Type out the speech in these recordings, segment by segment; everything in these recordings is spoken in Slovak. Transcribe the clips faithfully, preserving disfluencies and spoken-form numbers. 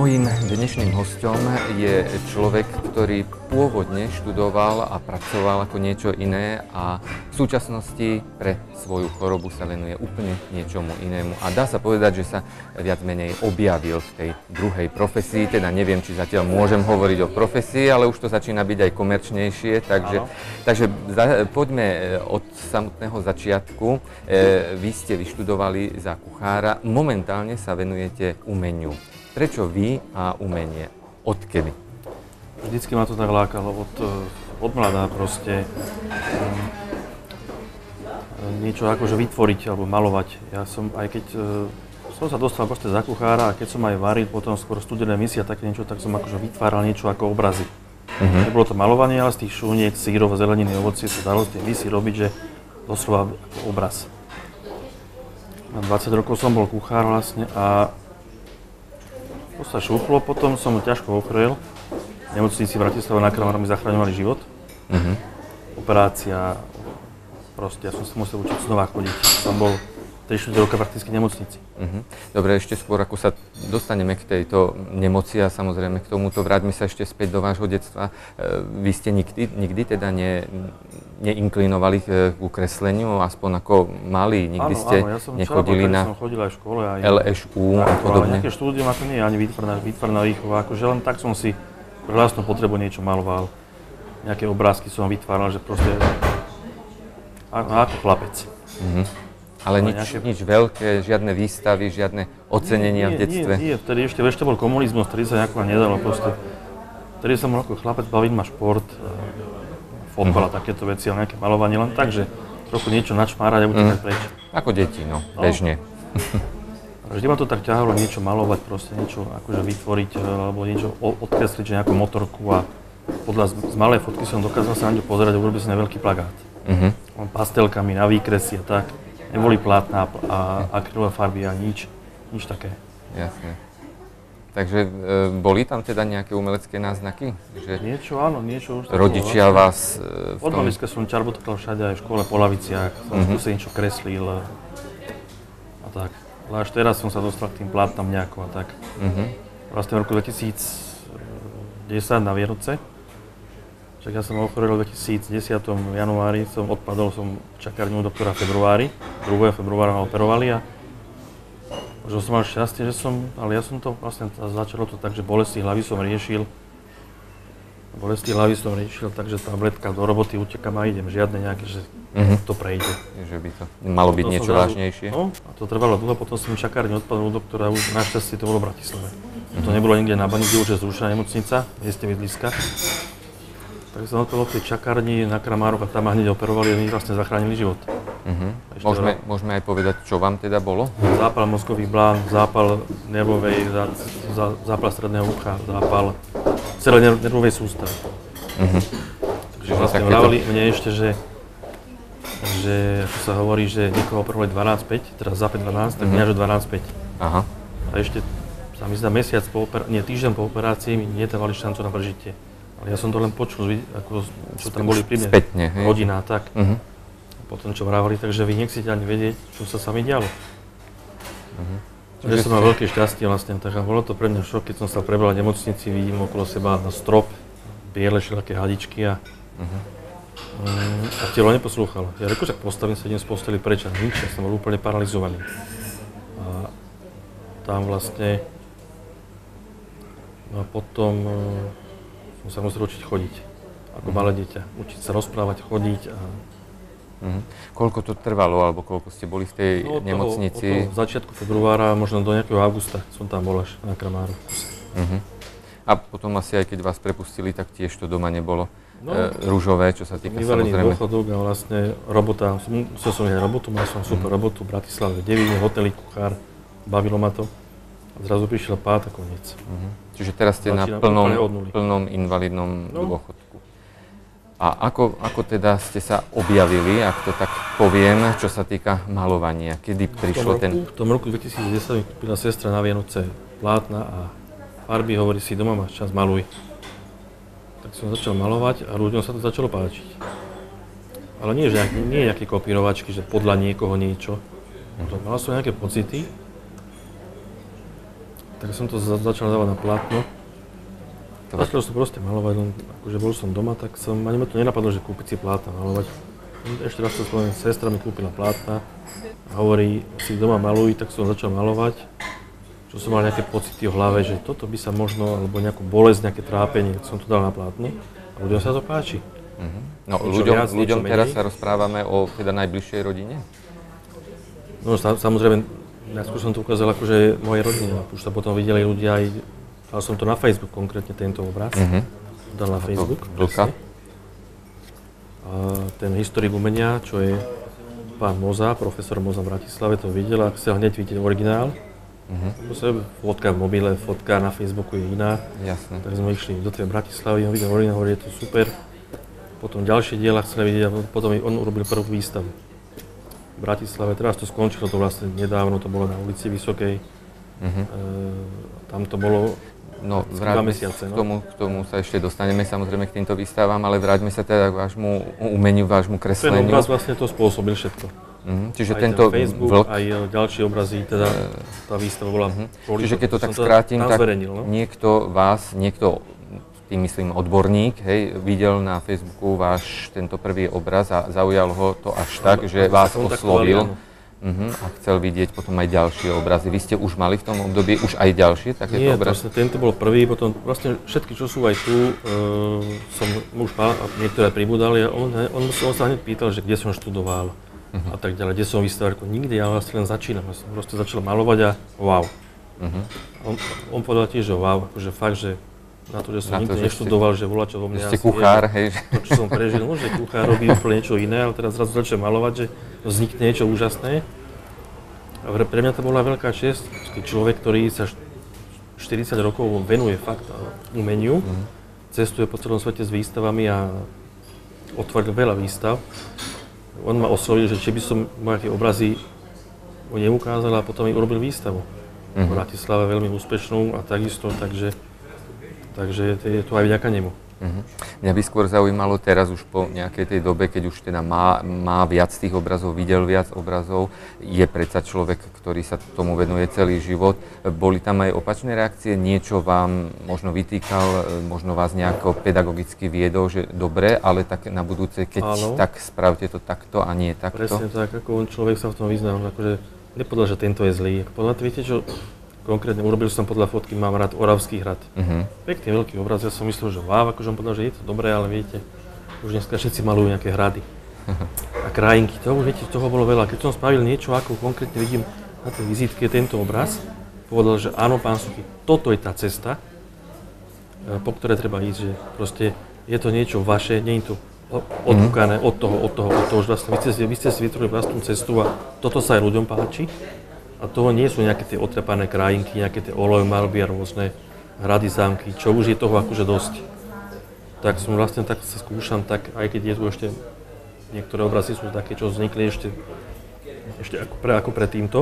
Mojím dnešným hosťom je človek, ktorý pôvodne študoval a pracoval ako niečo iné a v súčasnosti pre svoju chorobu sa venuje úplne niečomu inému. A dá sa povedať, že sa viac menej objavil v tej druhej profesii, teda neviem, či zatiaľ môžem hovoriť o profesii, ale už to začína byť aj komerčnejšie, takže, takže za, poďme od samotného začiatku. E, vy ste vyštudovali za kuchára, momentálne sa venujete umeniu. Prečo vy a umenie? Odkedy? Vždycky ma to tak lákalo, od, od mladá proste um, niečo akože vytvoriť alebo malovať. Ja som, aj keď uh, som sa dostal proste za kuchára a keď som aj varil, potom skôr studené misie a také niečo, tak som akože vytváral niečo ako obrazy. Uh-huh. Nebolo to malovanie, ale z tých šúniek, sírov, zeleniny, ovocie sa dalo z tej misy robiť, že doslova ako obraz. Na dvadsať rokov som bol kuchár vlastne a to sa šúplo, potom som ťažko ochorel. Nemocníci v Bratislave na Kramára mi zachraňovali život. Uh-huh. Operácia, proste ja som sa musel učiť znova chodiť. Som bol tri štyri roka prakticky v nemocnici. Uh-huh. Dobre, ešte skôr, ako sa dostaneme k tejto nemoci a samozrejme k tomuto, vráťme sa ešte späť do vášho detstva. Vy ste nikdy, nikdy teda ne, neinklinovali k kresleniu, aspoň ako malí, nikdy áno, ste áno, ja som nechodili čarobok, na som chodil aj v škole aj el eš ú a podobne? Ale nejaké štúdium ako nie, ani výtvarná, výtvarná výchova, akože len tak som si pre vlastnú potrebu niečo maloval. Nejaké obrázky som vytváral, že proste ako chlapec. Uh-huh. Ale nič, nejaké... nič veľké, žiadne výstavy, žiadne ocenenia nie, v detstve? Nie, nie, vtedy ešte, ešte bol komunizmus, vtedy sa nejako nedalo proste. Vtedy som bol ako chlapec, baviť ma šport, fotbal a uh-huh. takéto veci, ale nejaké malovanie, len tak, že trochu niečo načmárať a utekať uh-huh. preč. Ako deti, no, no. Bežne. Vždy ma to tak ťahalo niečo malovať, proste niečo akože vytvoriť, alebo niečo odkresliť, že nejakú motorku a podľa z, z malej fotky som dokázal sa na ňu pozerať a urobil som na veľký plagát. Uh-huh. Pastelkami na výkresy a tak. Neboli plátna a akrylové farby a nič, nič také. Jasne. Takže e, boli tam teda nejaké umelecké náznaky? Že niečo áno, niečo už. Rodičia vlastne vás e, v tom... Od malička som čarbotkal všade, aj v škole po laviciach, som uh-huh. skúsil niečo kreslil a tak. Ale až teraz som sa dostal k tým plátnam nejako a tak. Uh-huh. Vlastne v roku dvetisícdesať na Vianoce. Však ja som ochorel v dvetisícdesať v januári, som odpadol som v čakárni u doktora v februári. druhého februára ma operovali a možno som mal šťastie, že som, ale ja som to vlastne začalo to tak, že bolesti hlavy som riešil. Bolesti hlavy som riešil, takže tabletka do roboty, utekam a idem, žiadne nejaké, že uh-huh. to prejde. Že by to malo byť niečo vážnejšie. No, a to trvalo dlho, potom som v čakárni odpadol u doktora, už našťastie to bolo v Bratislave. Uh-huh. To nebolo nikde na Bani, kde už je zrušená nemocnica, v mieste bydliska. Tak som odpadol v tej čakárni na Kramároch a tam ma hneď operovali a mi vlastne zachránili život. Uh-huh. Môžeme, môžeme aj povedať, čo vám teda bolo? Zápal mozgových blán, zápal nervovej, zá, zá, zápal stredného ucha, zápal celej nervovej sústavy. Uh-huh. Takže vlastne vravili mne ešte, že, že ako sa hovorí, že niekoho operovali dvanásť päť, teraz za päť dvanásť, tak mňa že dvanásť päť. Aha. A ešte sa mi zdá mesiac po operácii, nie týždeň po operácii mi nedávali šancu na prežitie. Ale ja som to len počul, ako, čo tam boli pri mne, spätne, rodina a tak. Uh-huh. Potom čo vravali, takže vy nechcete ani vedieť, čo sa sa mi dialo. Uh-huh. Takže som mal veľké šťastie vlastne, tak bolo to pre mňa šok, keď som sa prebral v nemocnici, vidím okolo seba na strop, biele všelijaké hadičky a, uh-huh. um, a telo neposlúchalo. Ja reku, že postavím sa, idem z posteli preč a nič, ja som bol úplne paralizovaný. A tam vlastne, no a potom uh, som sa musel učiť chodiť, ako uh-huh. malé dieťa. Učiť sa rozprávať, chodiť a... Uh-huh. Koľko to trvalo, alebo koľko ste boli v tej no, od nemocnici? Toho, od toho začiatku februára, možno do nejakého augusta som tam bol až na Kramáru. Uh-huh. A potom asi aj keď vás prepustili, tak tiež to doma nebolo no, e, rúžové, čo sa týka samozrejme... dôchodok a vlastne robota, musel som mať robotu, mal som super uh-huh. robotu v Bratislave, v Devíne, hoteli, kuchár, bavilo ma to. A zrazu prišiel pád a koniec. Uh-huh. Čiže teraz ste Začínam na plnom, plnom invalidnom no. dôchodku. A ako, ako teda ste sa objavili, ak to tak poviem, čo sa týka malovania? Kedy prišlo roku, ten... V tom roku dvetisícdesať mi kúpila sestra na Vianoce plátna a farby, hovorí si, doma máš čas, maluj. Tak som začal malovať a ľuďom sa to začalo páčiť. Ale nie, že nie nejaké kopírovačky, že podľa niekoho niečo. Uh-huh. Mal som nejaké pocity. tak som to za- začal dávať na plátno. Začal som proste malovať, len akože bol som doma, tak som, ani ma to nenapadlo, že kúpiť si plátna malovať. Ešte raz to spomeniem, sestra mi kúpila plátna a hovorí, si doma maluj, tak som začal malovať. Čo som mal nejaké pocity v hlave, že toto by sa možno, alebo nejakú bolesť, nejaké trápenie, tak som to dal na plátno a ľuďom sa to páči. Uh-huh. No ľuďom, viac, ľuďom teraz sa rozprávame o teda najbližšej rodine? No samozrejme, najskôr som to ukázal akože mojej rodine, už to potom videli ľudia aj, dal som to na Facebook konkrétne tento obraz, uh-huh. dal na Facebook, presne. A ten historik umenia, čo je pán Moza, profesor Moza v Bratislave, to videl a chcel hneď vidieť originál. Uh-huh. Fotka v mobile, fotka na Facebooku je iná. Jasne. Tak sme išli do tej Bratislavy, on videl originál, hovorí, je to super. Potom ďalšie diela chceli vidieť a potom on urobil prvú výstavu v Bratislave. Teraz to skončilo, to vlastne nedávno, to bolo na ulici Vysokej. Uh-huh. E, tam to bolo no, dva mesiace. No? K tomu, k tomu sa ešte dostaneme samozrejme k týmto výstavám, ale vráťme sa teda k vášmu umeniu, vášmu kresleniu. Ten obraz vlastne to spôsobil všetko. Uh-huh. Čiže aj tento ten Facebook, vlk... aj ďalšie obrazy, teda tá výstava bola... Uh-huh. Čiže keď to tak skrátim, tak no? niekto vás, niekto tým myslím odborník, hej, videl na Facebooku váš tento prvý obraz a zaujal ho to až tak, no, že vás oslovil uh-huh, a chcel vidieť potom aj ďalšie obrazy. Vy ste už mali v tom období už aj ďalšie takéto Nie, obrazy? Nie, tento bol prvý, potom vlastne všetky, čo sú aj tu, uh, som už mal, a niektoré pribudali a on, on, on sa hneď pýtal, že kde som študoval uh-huh. a tak ďalej, kde som vystavil, ako nikdy, ja vlastne len začínam, ja som proste začal malovať a wow. Uh-huh. On, on povedal tiež, že wow, akože fakt, že na to, že som nikdy neštudoval, že volá čo vo mne ste kuchár, hej. To, čo som prežil, no, že kuchár robí úplne niečo iné, ale teraz zrazu začal malovať, že vznikne niečo úžasné. A pre mňa to bola veľká česť, keď človek, ktorý sa štyridsať rokov venuje fakt umeniu, mm. cestuje po celom svete s výstavami a otvoril veľa výstav. On ma oslovil, že či by som nejaké obrazy mu neukázal a potom im urobil výstavu. Mm. V Bratislave veľmi úspešnú a takisto, takže Takže je to aj vďaka nemu. Uh-huh. Mňa by skôr zaujímalo teraz už po nejakej tej dobe, keď už teda má, má viac tých obrazov, videl viac obrazov, je predsa človek, ktorý sa tomu venuje celý život. Boli tam aj opačné reakcie? Niečo vám možno vytýkal, možno vás nejako pedagogicky viedol, že dobre, ale tak na budúce, keď Áno. tak spravte to takto a nie takto? Presne tak, ako on človek sa v tom vyzná, akože nepovedal, že tento je zlý. Podľa viete čo? Konkrétne urobil som podľa fotky, mám rád Oravský hrad. Uh-huh. Pekný veľký obraz, ja som myslel, že wow, akože on povedal, že je to dobré, ale viete, už dneska všetci malujú nejaké hrady. A krajinky, toho, viete, toho bolo veľa. Keď som spravil niečo, ako konkrétne vidím na tej vizítke tento obraz, povedal, že áno, pán Suchý, toto je tá cesta, po ktorej treba ísť, že proste je to niečo vaše, nie je to odhúkané od toho, od toho, od toho, že vlastne vy ste, vy ste si vytvorili vlastnú cestu a toto sa aj ľuďom páči. A toho nie sú nejaké tie otrepané krajinky, nejaké tie olejmalby a rôzne hrady, zámky, čo už je toho akože dosť. Tak som vlastne tak sa skúšam, tak aj keď je tu ešte, niektoré obrazy sú také, čo vznikli ešte, ešte ako, pre, ako pred týmto.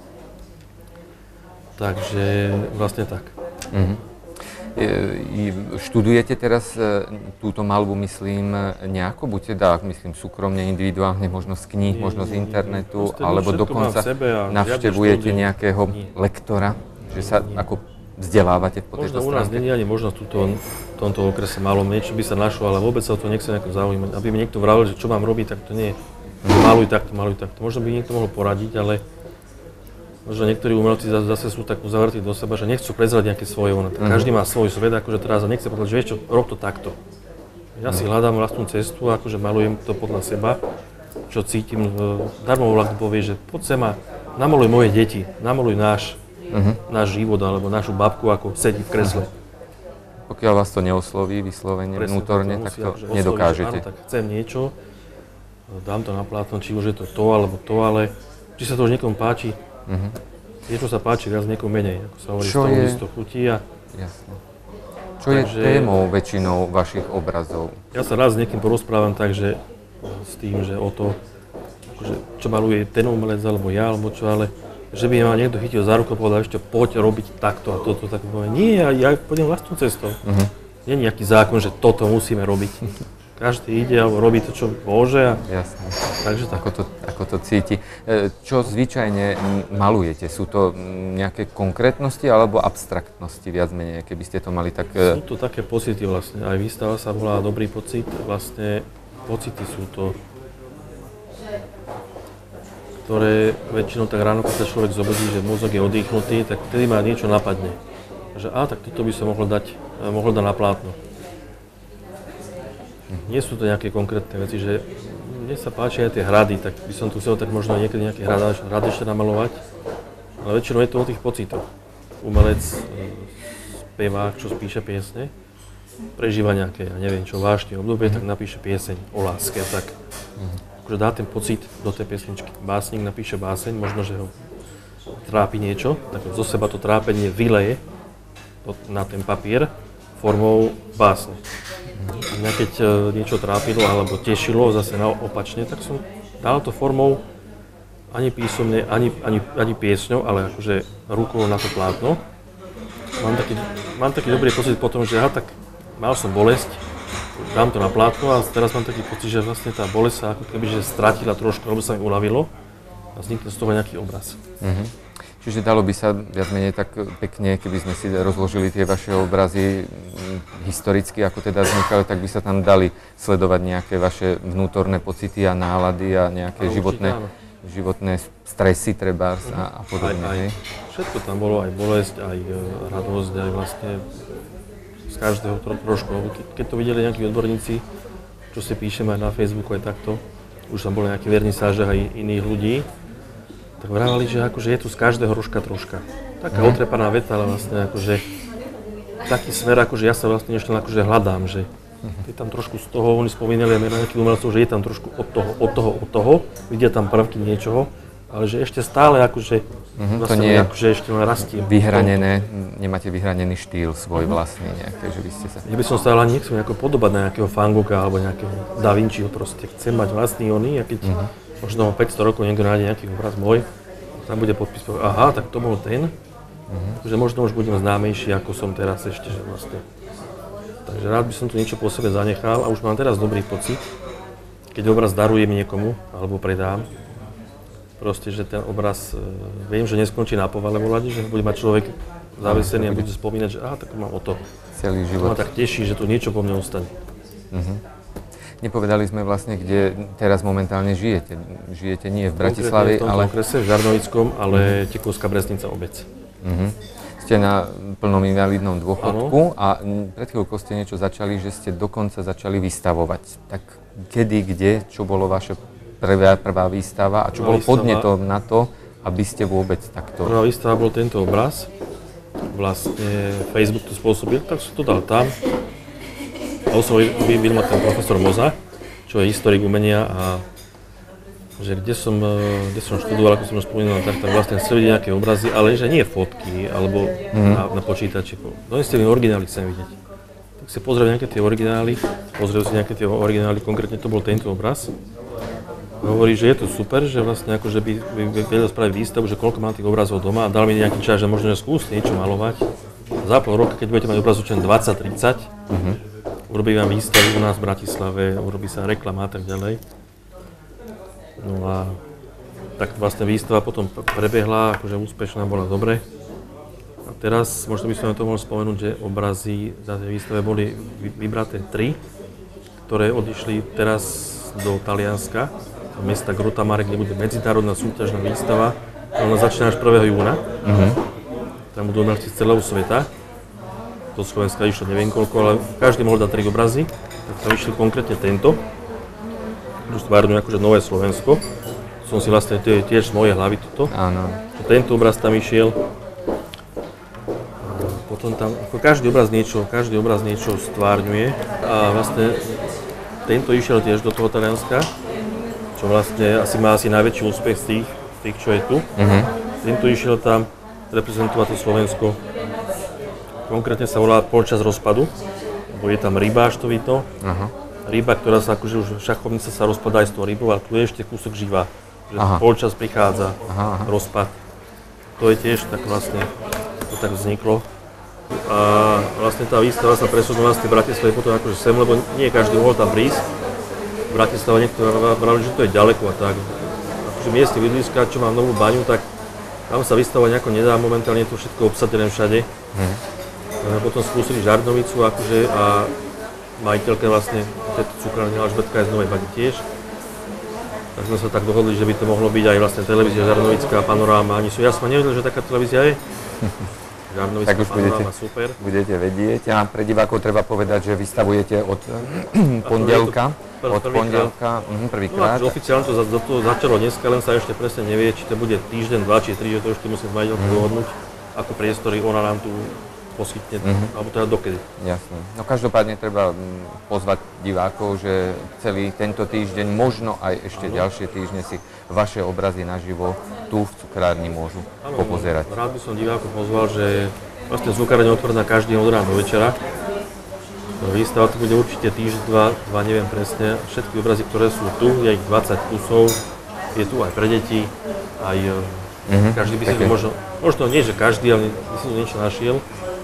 Takže vlastne tak. Mm-hmm. Študujete teraz túto maľbu, myslím, nejako? Buď teda, myslím, súkromne, individuálne, možno z kníh, možno z internetu, alebo dokonca navštevujete nejakého nie. lektora, že sa nie. ako vzdelávate po tejto stránke? Možno u nás nie je ani možnosť v tomto okrese malom, niečo by sa našlo, ale vôbec sa o to nechce nejako zaujímať. Aby mi niekto vravil, že čo mám robiť, tak to nie je. Maluj takto, maluj takto. Možno by niekto mohol poradiť, ale možno niektorí umelci zase sú tak uzavretí do seba, že nechcú prezrať nejaké svoje. Mm-hmm. Každý má svoj svet, akože teraz a nechce povedať, že vieš čo, rob to takto. Ja si hľadám vlastnú cestu, akože malujem to podľa seba, čo cítim. Darmo vlak povie, že poď sem a namaluj moje deti, namaluj náš, mm-hmm. náš život alebo našu babku, ako sedí v kresle. Mm-hmm. Pokiaľ vás to neosloví vyslovene, Presne, vnútorne, to tak to akože nedokážete. Áno, tak chcem niečo, dám to na plátno, či už je to to alebo to, ale či sa to už niekomu páči. Uh-huh. Niečo sa páči viac, niekomu menej, ako sa hovorí, z toho listo chutí a... Jasne. Čo takže, je témou väčšinou vašich obrazov? Ja sa raz s niekým porozprávam tak, že s tým, že o to, akože, čo maluje ten umelec, alebo ja, alebo čo, ale že by ma niekto chytil za ruku a povedal, ešte poď robiť takto a toto, tak poviem, nie, ja, ja pôjdem vlastnou cestou. Uh-huh. Nie je nejaký zákon, že toto musíme robiť. každý ide alebo robí to, čo môže. A... Jasne. Takže tak. Ako to, ako to cíti. Čo zvyčajne malujete? Sú to nejaké konkrétnosti alebo abstraktnosti viac menej, keby ste to mali tak... Sú to také pocity vlastne. Aj výstava sa volá Dobrý pocit. Vlastne pocity sú to, ktoré väčšinou tak ráno, keď sa človek zobudí, že mozog je oddychnutý, tak vtedy ma niečo napadne. Že á, tak toto by som mohol dať, mohol dať na plátno. Nie sú to nejaké konkrétne veci, že mne sa páčia aj tie hrady, tak by som tu chcel tak možno niekedy nejaký hrad, hrad ešte namalovať, ale väčšinou je to o tých pocitoch. Umelec, spevák, čo spíše piesne, prežíva nejaké, ja neviem čo, vášne obdobie, tak napíše pieseň o láske a tak. Akože dá ten pocit do tej piesničky. Básnik napíše báseň, možno, že ho trápi niečo, tak zo seba to trápenie vyleje na ten papier formou básne. A mňa keď niečo trápilo alebo tešilo, zase opačne, tak som dal to formou ani písomne, ani, ani, ani piesňou, ale akože rukou na to plátno. Mám taký, mám taký dobrý pocit potom, že aha, tak mal som bolesť, dám to na plátno a teraz mám taký pocit, že vlastne tá bolesť sa ako keby že stratila trošku, alebo sa mi uľavilo a vznikne z toho nejaký obraz. Mm-hmm. Čiže dalo by sa viac menej tak pekne, keby sme si rozložili tie vaše obrazy historicky, ako teda vznikali, tak by sa tam dali sledovať nejaké vaše vnútorné pocity a nálady a nejaké životné, životné stresy trebárs a, a podobne. Aj, aj, všetko tam bolo, aj bolesť, aj radosť, aj vlastne z každého tro, trošku. Keď to videli nejakí odborníci, čo si píšem aj na Facebooku, aj takto, už tam boli nejaké vernisáže aj iných ľudí, tak vravali, že akože je tu z každého rožka troška. Taká mm. otrepaná veta, ale vlastne akože taký smer, akože ja sa vlastne ešte akože hľadám, že je tam trošku z toho, oni spomínali aj nejakých umelcov, že je tam trošku od toho, od toho, od toho, vidia tam prvky niečoho, ale že ešte stále akože mm-hmm, vlastne to nie je akože ešte len rastie. Vyhranené, nemáte vyhranený štýl svoj vlastný nejaký, že by ste sa... Ja by som stále ani nechcel nejako podobať na nejakého Van Gogha alebo nejakého Da Vinciho, proste chcem mať vlastný oný a keď mm-hmm. možno o päťsto rokov niekto nájde nejaký obraz môj, tam bude podpis, aha, tak to bol ten, mm-hmm. že možno už budem známejší, ako som teraz ešte, že vlastne. Takže rád by som tu niečo po sebe zanechal a už mám teraz dobrý pocit, keď obraz darujem niekomu, alebo predám, proste, že ten obraz, viem, že neskončí na povale volať, že bude mať človek zavesený a bude spomínať, že aha, tak mám o to. Celý život. To ma tak teší, že tu niečo po mne ostane. Mm-hmm. Nepovedali sme vlastne, kde teraz momentálne žijete. Žijete nie v Bratislave, ale... v tomto okrese, v Žarnovickom, ale mm-hmm. Tekovská Breznica obec. Mm-hmm. Ste na plnom invalidnom dôchodku a pred chvíľkou ste niečo začali, že ste dokonca začali vystavovať. Tak kedy, kde, čo bolo vaša prvá, prvá výstava a čo prvá bolo výstava... podnetom na to, aby ste vôbec takto... Prvá výstava bol tento obraz. Vlastne Facebook to spôsobil, tak som to dal tam. A oslovil ma ten profesor Moza, čo je historik umenia a že kde som, kde som študoval, ako som už spomínal, tak tam vlastne chcel vidieť nejaké obrazy, ale že nie fotky alebo mm. na, na počítači. Doneste mi originály, chcem vidieť. Tak si pozrel nejaké tie originály, pozrel si nejaké tie originály, konkrétne to bol tento obraz. Hovorí, že je to super, že vlastne akože by, by, by vedel spraviť výstavu, že koľko mám tých obrazov doma a dal mi nejaký čas, že možno skúsiť niečo malovať. Za pol roka, keď budete mať obrazov čo dvadsať tridsať, mm-hmm. urobí vám výstavu u nás v Bratislave, urobí sa reklama a tak ďalej. No a tak vlastne výstava potom prebiehla, akože úspešná, bola dobre. A teraz, možno by som na to mohol spomenúť, že obrazy na tej výstave boli vybraté tri, ktoré odišli teraz do Talianska, do mesta Grotamare, kde bude medzinárodná súťažná výstava. Ona začína až prvého júna. Mm-hmm. Tam budú umelci z celého sveta. Do Slovenska išlo neviem koľko, ale každý mohol dať tri obrazy. Tak tam išiel konkrétne tento. Už stvárňujem akože nové Slovensko. Som si vlastne tiež z mojej hlavy toto. Áno. Tento obraz tam išiel. Potom tam, ako každý obraz niečo, každý obraz niečo stvárňuje. A vlastne tento išiel tiež do toho Talianska, čo vlastne asi má asi najväčší úspech z tých, tých čo je tu. Mm-hmm. Tento išiel tam reprezentovať to Slovensko. Konkrétne sa volá Polčas rozpadu, lebo je tam ryba až to vidno. Aha. Ryba, ktorá sa akože už šachovnica sa rozpadá aj s tou rybou, a tu je ešte kúsok živá. Že polčas prichádza, aha, aha. rozpad. To je tiež tak vlastne, to tak vzniklo. A vlastne tá výstava sa presunula z tej Bratislavy potom akože sem, lebo nie každý mohol tam prísť. V Bratislave niekto vravili, že to je ďaleko a tak. Akože mieste bydliska, čo mám novú baňu, tak tam sa vystavovať nejako nedá, momentálne je to všetko obsadené všade. Hmm. Potom skúsili Žarnovicu akože a majiteľka vlastne, tejto cukrárne Alžbetka je z Novej Bani tiež. Tak sme sa tak dohodli, že by to mohlo byť aj vlastne televízia Žarnovická, Panoráma. Ani sú, ja som nevedel, že taká televízia je. Žarnovická, tak už Panoráma, budete, super. Budete vedieť a pre divákov treba povedať, že vystavujete od pondelka. Od pondelka, prvýkrát. No, oficiálne to, to, to začalo dneska, len sa ešte presne nevie, či to bude týždeň, dva, či tri, že to ešte musím s majiteľkou dohodnúť, ako priestory ona nám tu poskytne, mm-hmm. alebo teda dokedy. Jasné. No každopádne treba pozvať divákov, že celý tento týždeň, možno aj ešte ano. Ďalšie týždne si vaše obrazy naživo tu v cukrárni môžu ano, popozerať. Rád by som divákov pozval, že vlastne cukrárne je otvorená každý od rána do večera. Výstava to bude určite týždeň, dva, dva, neviem presne. Všetky obrazy, ktoré sú tu, je ich dvadsať kusov, je tu aj pre deti, aj mm-hmm. každý by si to možno, možno nie, že každý, ale by si to niečo našiel.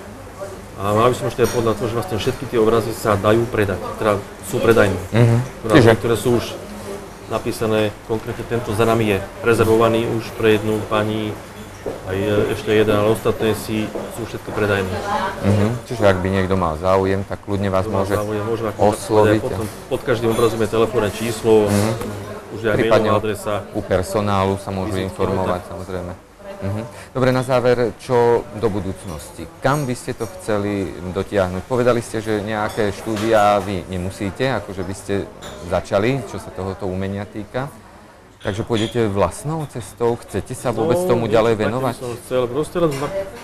A mal by som ešte aj podľa toho, že vlastne všetky tie obrazy sa dajú predať, teda sú predajné. Mm-hmm. Ktoré, ktoré sú už napísané, konkrétne tento za nami je rezervovaný už pre jednu pani, aj ešte jeden, ale ostatné si sú všetko predajné. Mm-hmm. Čiže ak by niekto mal záujem, tak kľudne vás môže záujem, môže osloviť. Potom pod každým obrazom je telefónne číslo, mm-hmm. už je aj mailová adresa. U personálu sa môžu informovať, samozrejme. Mhm. Dobre, na záver, čo do budúcnosti? Kam by ste to chceli dotiahnuť? Povedali ste, že nejaké štúdia vy nemusíte, akože by ste začali, čo sa tohoto umenia týka. Takže pôjdete vlastnou cestou? Chcete sa vôbec no, tomu ďalej venovať? No, som chcel, proste len,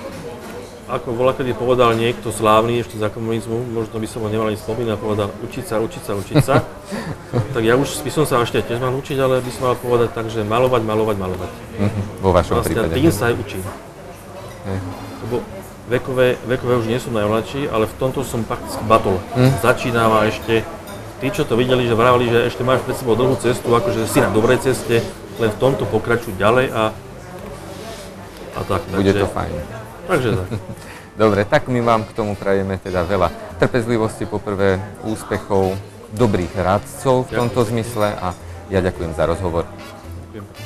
ako voľakedy povedal niekto slávny ešte za komunizmu, možno by som ho nemal ani spomínať, povedal učiť sa, učiť sa, učiť sa. Tak ja už by som sa ešte tiež mal učiť, ale by som mal povedať tak, že malovať, malovať, malovať. Mm-hmm. Vo vašom vlastne prípade. Tým sa aj učím. Mm. Lebo vekové, vekové už nie som najmladší, ale v tomto som prakticky batol. Mm. Začínam a ešte tí, čo to videli, že vravali, že ešte máš pred sebou dlhú cestu, akože si na dobrej ceste, len v tomto pokračuj ďalej a, a tak. Bude takže, to fajn. Takže tak. Dobre, tak my vám k tomu prajeme teda veľa trpezlivosti, poprvé úspechov, dobrých radcov v tomto zmysle a ja ďakujem za rozhovor. Ďakujem.